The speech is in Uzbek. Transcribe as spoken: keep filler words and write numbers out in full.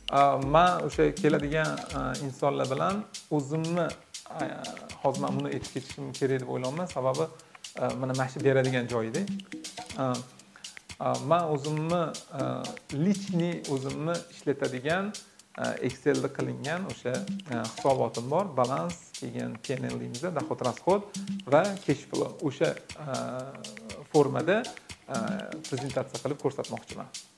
man o'sha keladigan insonlar bilan o'zimni hozir men buni aytib ketishim kerak deb o'ylayman, sababi mana mana shu beradigan joyida. Men o'zimni lichniy o'zimni ishlatadigan Excelda qilingan o'sha hisobotim bor, balans, keyin P and L deymiz, dohod rasxod va cash flow. O'sha formada prezentatsiya qilib ko'rsatmoqchiman.